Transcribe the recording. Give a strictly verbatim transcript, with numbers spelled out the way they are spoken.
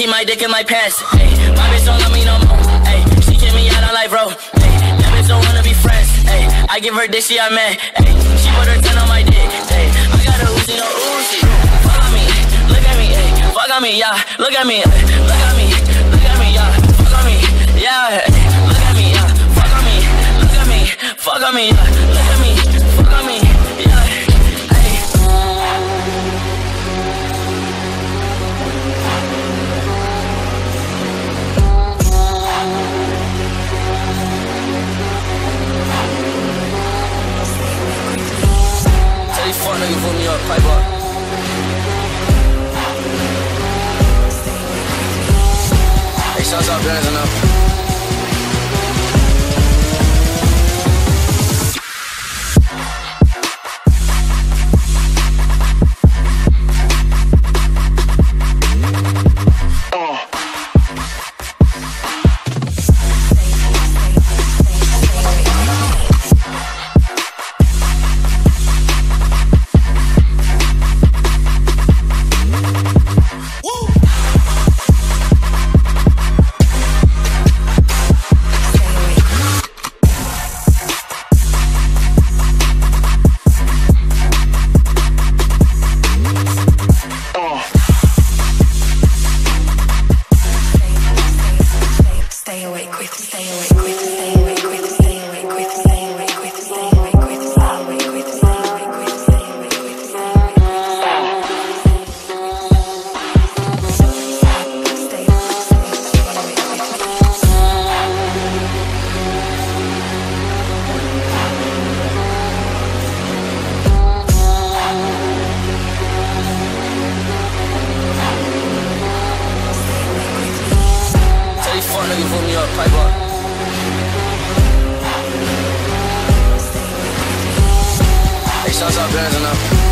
keep my dick in my pants. Ay, my bitch don't love me no more. Ay, she kick me out on life, bro. Ay, that bitch don't wanna be friends. Ay, I give her dick, she a man. Ay, she put her ten on my dick. Ay, I got a Uzi, no Uzi. Fuck on me, look at me, ay, fuck on me, yeah. Look at me, ay, look at me, look at me, yeah. Fuck on me, yeah. Ay, look at me, yeah. Fuck on me, look at me, fuck on me, yeah. Look at me, fuck on me, yeah. Fuck nigga, put me up, pipe up. Hey, shouts out Benz and up. Fuck nigga, put me up, pipe up. Hey, shouts out Benz and up.